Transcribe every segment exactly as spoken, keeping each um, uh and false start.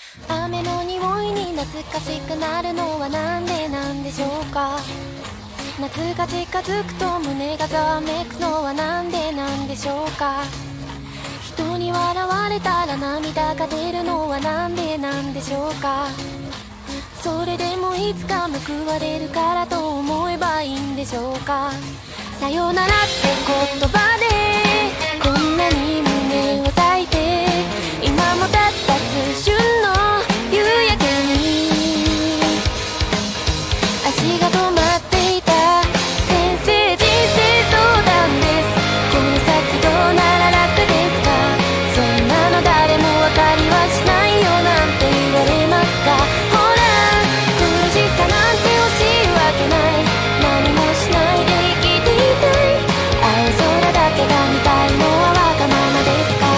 雨の匂いに懐かしくなるのはなんでなんでしょうか。夏が近づくと胸がざわめくのはなんでなんでしょうか。人に笑われたら涙が出るのはなんでなんでしょうか。それでもいつか報われるからと思えばいいんでしょうか。さよならって言葉でこんなに胸を裂いて、今もたった数瞬の夕焼けに足が止まっていた。先生人生相談です。この先どうなら楽ですか。そんなの誰も分かりはしないよなんて言われますか。ほら苦しさなんて惜しいわけない。何もしないで生きていたい。青空だけが見たいのはわがままですか。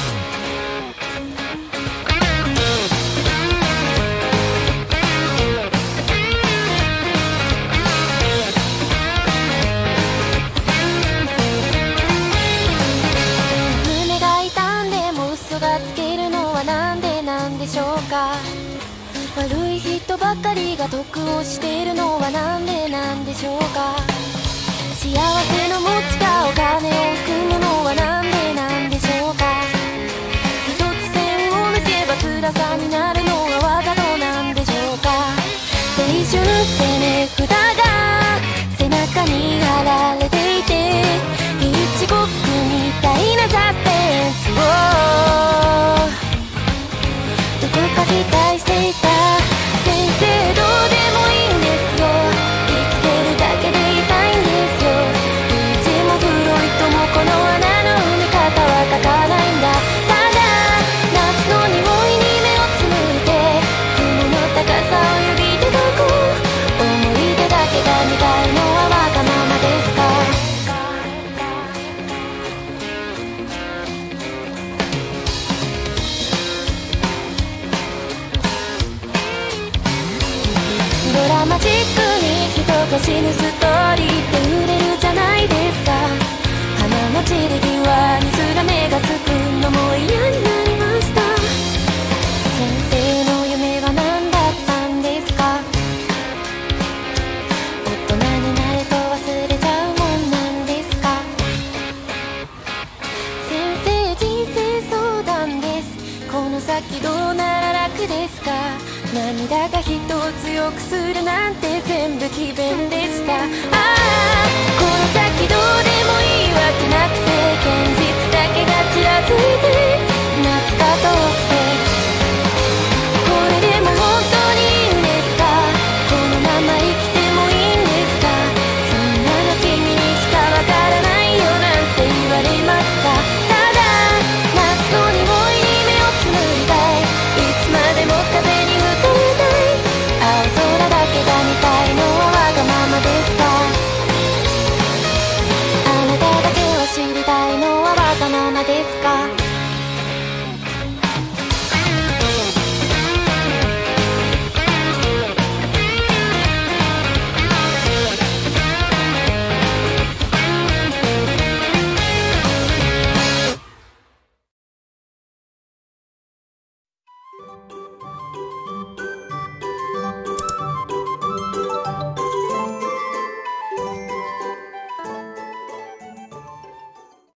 胸が痛んでも嘘がつけるのはなんでなんでしょうか。悪い人ばかりが得をしているのはなんでなんでしょうか。幸せの持ちかお金を含むのはなんでなんでしょうか。一つ線を抜けば辛さになるのはわざとなんでしょうか。青春って値札が背中に貼られていて、一国みたいなサスペンスをどこか期待していた。先生どうでもいいんですよ。生きてるだけで痛いんですよ。いちも黒いともこの穴の埋め方は書かないんだ。ただ夏の匂いに目をつむいて、雲の高さを指で抱こう。思い出だけが見たいのはわがままですか。ドラマチックに人が死ぬストーリーって売れるじゃないですか。花の散り際にすら目がつくのも嫌になりました。先生の夢は何だったんですか。大人になると忘れちゃうもんなんですか。先生人生相談です。この先どうなら楽ですか。涙が人を強くするなんて全部詭弁でした。ああこの先どうでもいいわけなくて、現実だけがちらついて